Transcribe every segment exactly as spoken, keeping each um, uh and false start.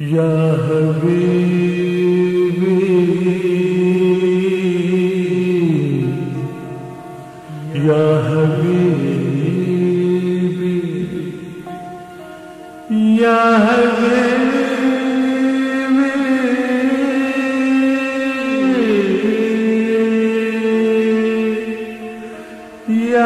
یا حبیبی یا حبیبی یا حبیبی یا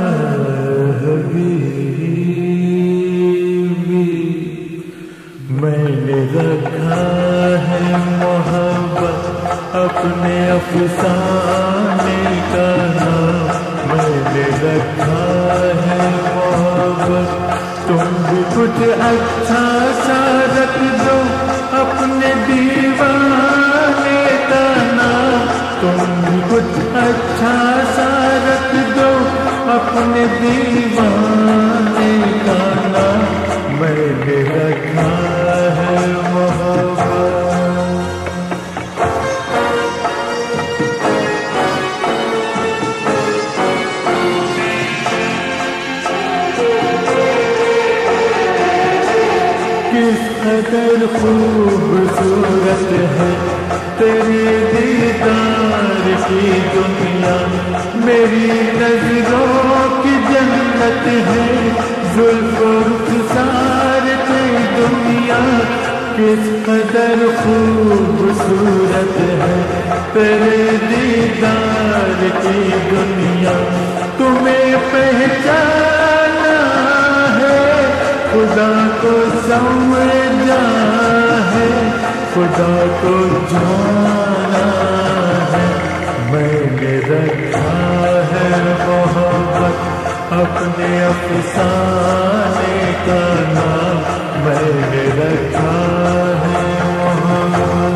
حبیبی میں نے رکھا ہے محبت اپنے افسانے کا نام، میں نے رکھا ہے محبت، تم بھی کچھ اچھا سا رکھ دو اپنے دیوانے کا نام، تم بھی کچھ اچھا سا رکھ دو اپنے دیوانے کا نام، میں نے رکھا ہے محبت۔ کس قدر خوبصورت ہے تیری دیدار کی دنیا، میری نظروں کی جنت ہے زلف و رخسار کی دنیا، کس قدر خوبصورت ہے تیرے دیدار کی دنیا، تمہیں پہچانا ہے خدا کو سمجھا ہے، خدا کو جانا ہے، میں نے رکھا ہے محبت اپنے افسانے کا نام، میں نے رکھا ہے محبت۔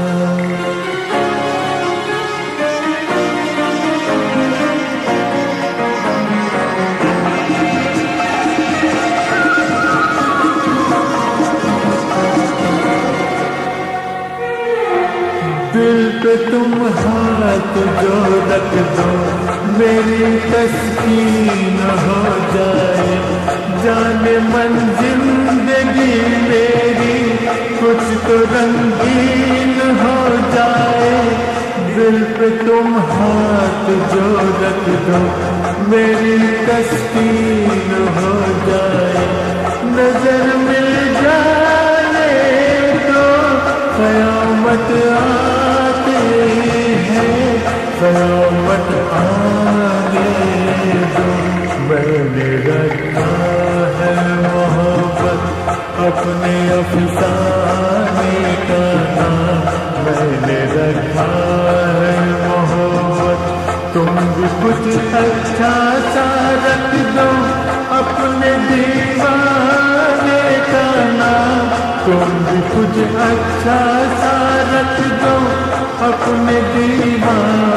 دل پہ تم ہاتھ جو رکھ دو میری تسکین ہو جائے، جانے من زندگی میری کچھ تو رنگین ہو جائے، دل پہ تم ہاتھ جو رکھ دو میری تسکین ہو جائے، نظر مل جائے تو قیامت آتی ہے، قیامت آنے دو، میں نے رکھا ہے محبت اپنے افسانے کا نام، میں نے رکھا ہے محبت، تم بھی کچھ اچھا سا رکھ دو اپنے دیوانے کا نام، تم بھی کچھ اچھا سا رکھ دو اپنے دیوانے